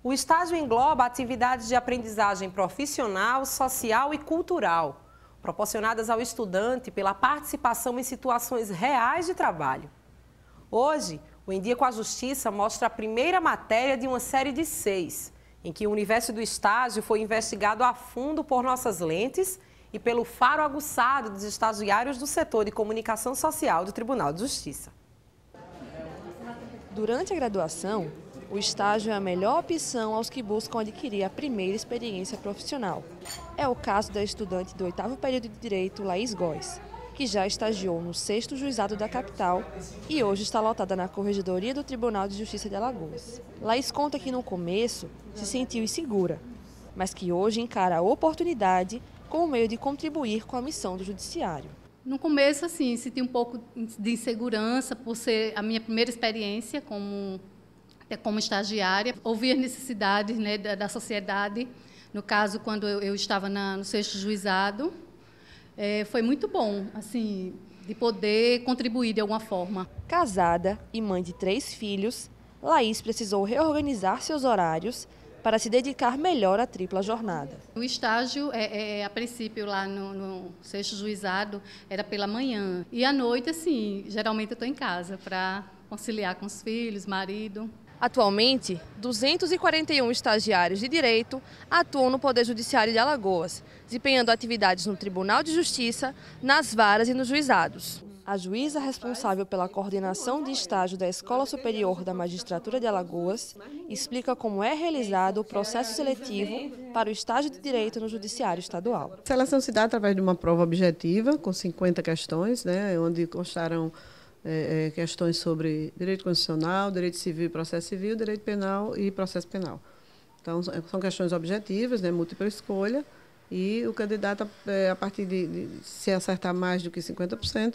O estágio engloba atividades de aprendizagem profissional, social e cultural, proporcionadas ao estudante pela participação em situações reais de trabalho. Hoje, o Em Dia com a Justiça mostra a primeira matéria de uma série de 6, em que o universo do estágio foi investigado a fundo por nossas lentes e pelo faro aguçado dos estagiários do setor de comunicação social do Tribunal de Justiça. Durante a graduação, o estágio é a melhor opção aos que buscam adquirir a primeira experiência profissional. É o caso da estudante do 8º período de Direito, Laís Góes, que já estagiou no 6º Juizado da capital e hoje está lotada na Corregedoria do Tribunal de Justiça de Alagoas. Laís conta que no começo se sentiu insegura, mas que hoje encara a oportunidade como meio de contribuir com a missão do Judiciário. No começo, assim, senti um pouco de insegurança por ser a minha primeira experiência como estagiária. Ouvir as necessidades, né, da sociedade. No caso, quando eu estava no 6º Juizado, foi muito bom, assim, de poder contribuir de alguma forma. Casada e mãe de 3 filhos, Laís precisou reorganizar seus horários para se dedicar melhor à tripla jornada. O estágio, a princípio, lá no 6º Juizado, era pela manhã. E à noite, assim, geralmente eu estou em casa para conciliar com os filhos, marido. Atualmente, 241 estagiários de Direito atuam no Poder Judiciário de Alagoas, desempenhando atividades no Tribunal de Justiça, nas varas e nos juizados. A juíza responsável pela coordenação de estágio da Escola Superior da Magistratura de Alagoas explica como é realizado o processo seletivo para o estágio de Direito no Judiciário Estadual. A seleção se dá através de uma prova objetiva, com 50 questões, né, onde constaram questões sobre direito constitucional, direito civil e processo civil, direito penal e processo penal. Então, são questões objetivas, né, múltipla escolha, e o candidato, a partir de se acertar mais do que 50%,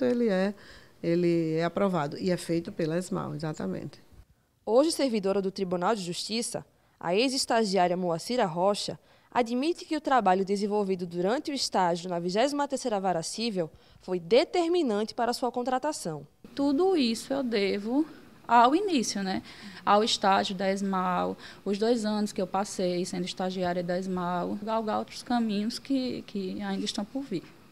ele é aprovado. E é feito pela ESMAU, exatamente. Hoje servidora do Tribunal de Justiça, a ex-estagiária Moacira Rocha admite que o trabalho desenvolvido durante o estágio na 23ª Vara Cível foi determinante para a sua contratação. Tudo isso eu devo ao início, né? Ao estágio da ESMAU, os 2 anos que eu passei sendo estagiária da ESMAU, galgar outros caminhos que ainda estão por vir.